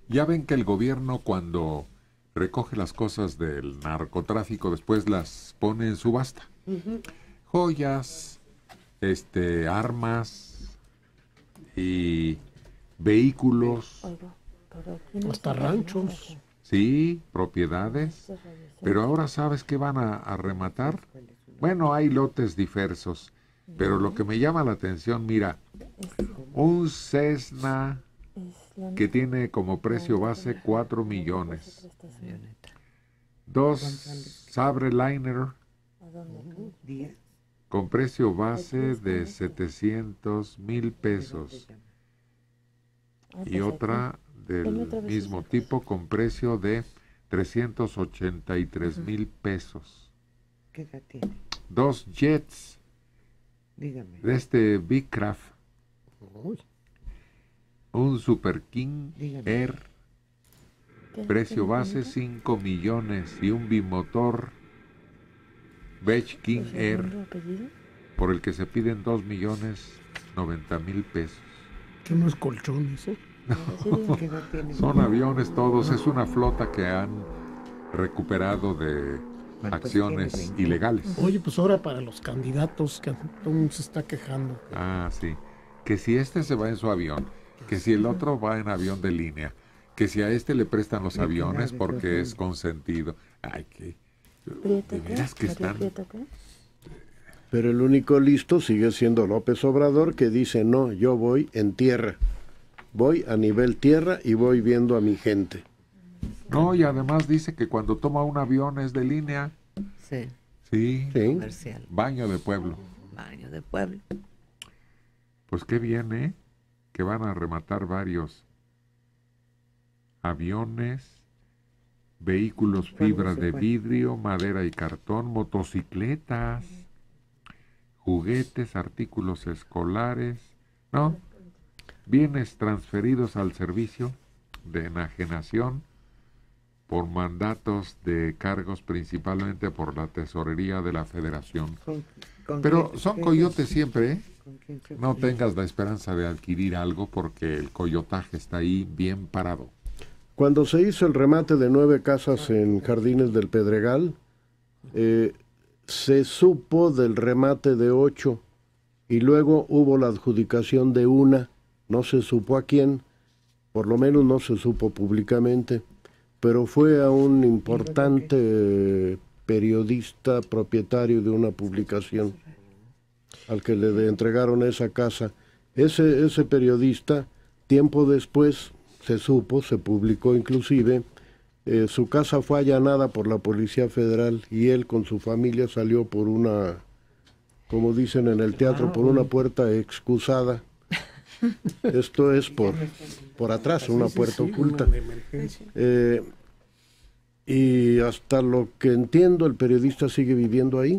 Ya ven que el gobierno cuando recoge las cosas del narcotráfico después las pone en subasta. Joyas, armas y vehículos, Hasta ranchos. sí, propiedades. Pero ahora sabes que van a rematar. Bueno, hay lotes diversos, pero lo que me llama la atención, mira, un Cessna que tiene como precio base 4 millones. Dos Sabreliner con precio base de 700,000 pesos. Y otra del mismo tipo con precio de 383,000 pesos. ¿Qué edad tiene? Dos jets Dígame. de Big Craft. Uy, Un Super King Dígame. Air, precio base 5 millones. Y un bimotor Beige King Air, por el que se piden 2,090,000 pesos. que unos colchones, ¿eh? ¿Qué edad tiene? Son aviones todos, es una flota que han recuperado de acciones tiene? ilegales. Oye, pues ahora para los candidatos, que todo el mundo se está quejando. Ah, sí. Que si este se va en su avión, que si el otro va en avión de línea, que si a este le prestan los aviones porque es consentido. Ay, que... De veras que están... Pero el único listo sigue siendo López Obrador, que dice, no, yo voy en tierra. Voy a nivel tierra y voy viendo a mi gente. No, y además dice que cuando toma un avión es de línea. Sí, Sí, Sí. comercial. baño de pueblo. Baño de pueblo. Pues qué bien, ¿eh? Que van a rematar varios aviones, vehículos fibra de vidrio, madera y cartón, motocicletas, juguetes, artículos escolares, ¿no? Bienes transferidos al servicio de enajenación por mandatos de cargos principalmente por la tesorería de la Federación. Pero son coyotes siempre, ¿eh? No tengas la esperanza de adquirir algo porque el coyotaje está ahí bien parado. Cuando se hizo el remate de 9 casas en Jardines del Pedregal, se supo del remate de 8 y luego hubo la adjudicación de una, no se supo a quién, por lo menos no se supo públicamente, pero fue a un importante periodista propietario de una publicación al que le entregaron esa casa. Ese periodista, tiempo después, se supo, se publicó inclusive, su casa fue allanada por la Policía Federal y él con su familia salió por una, como dicen en el teatro, por una puerta excusada. Esto es por atrás, una puerta oculta. Una de emergencia. Y hasta lo que entiendo, el periodista sigue viviendo ahí.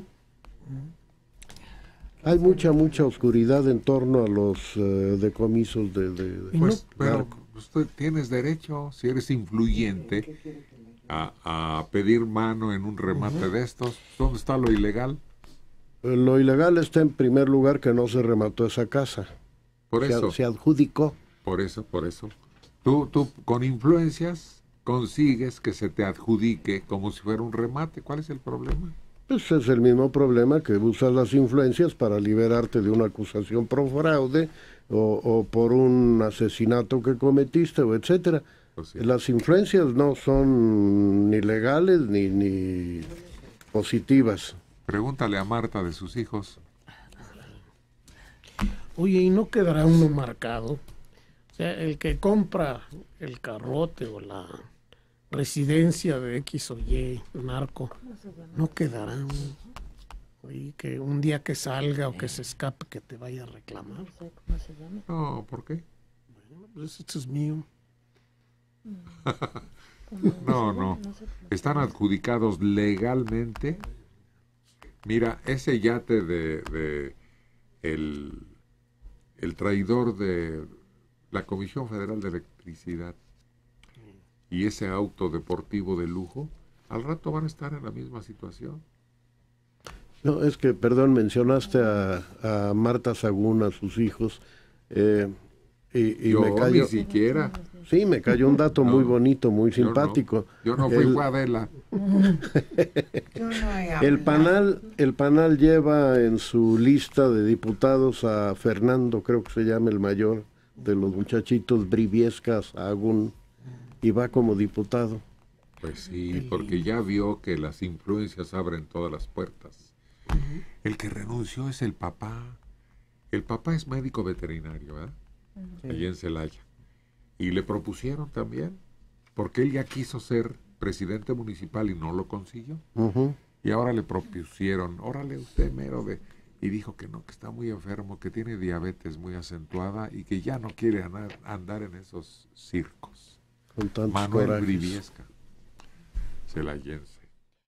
Hay mucha oscuridad en torno a los decomisos Pues, pero usted tienes derecho, si eres influyente, a pedir mano en un remate de estos. ¿Dónde está lo ilegal? Lo ilegal está en primer lugar que no se remató esa casa. Por eso. Se adjudicó. Por eso. Tú con influencias consigues que se te adjudique como si fuera un remate. ¿Cuál es el problema? Pues es el mismo problema que usas las influencias para liberarte de una acusación por fraude o por un asesinato que cometiste, o etcétera. Pues sí. Las influencias no son ni legales ni positivas. Pregúntale a Marta de sus hijos. Oye, ¿y no quedará uno marcado? O sea, el que compra el carrote o la residencia de X o Y narco, ¿no quedará oye, que un día que salga o que se escape que te vaya a reclamar? No, ¿por qué? Bueno, pues esto es mío. No. Están adjudicados legalmente. Mira, ese yate de el traidor de la Comisión Federal de Electricidad y ese auto deportivo de lujo, al rato van a estar en la misma situación. No, es que, perdón, mencionaste a Marta Sagún, a sus hijos, y Yo me cayó... ni siquiera. Sí, me cayó un dato muy bonito, muy Yo no. simpático. Yo no fui Adela. Yo no he El PANAL lleva en su lista de diputados a Fernando, creo que se llama el mayor de los muchachitos, Briviesca Sahagún, y va como diputado. Pues sí, porque ya vio que las influencias abren todas las puertas. El que renunció es el papá. El papá es médico veterinario, ¿verdad? Allí en Celaya. Y le propusieron también, porque él ya quiso ser presidente municipal y no lo consiguió. Y ahora le propusieron, órale usted mero de... Y dijo que no, que está muy enfermo, que tiene diabetes muy acentuada y que ya no quiere andar en esos circos. Con tantos Manuel corajes. Briviesca, celayense.